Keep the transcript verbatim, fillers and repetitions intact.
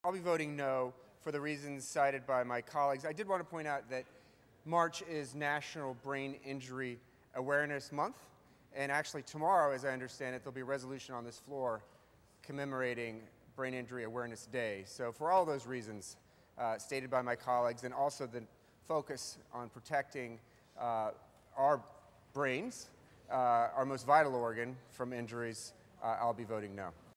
I'll be voting no for the reasons cited by my colleagues. I did want to point out that March is National Brain Injury Awareness Month, and actually tomorrow, as I understand it, there'll be a resolution on this floor commemorating Brain Injury Awareness Day. So for all those reasons uh, stated by my colleagues, and also the focus on protecting uh, our brains, uh, our most vital organ, from injuries, uh, I'll be voting no.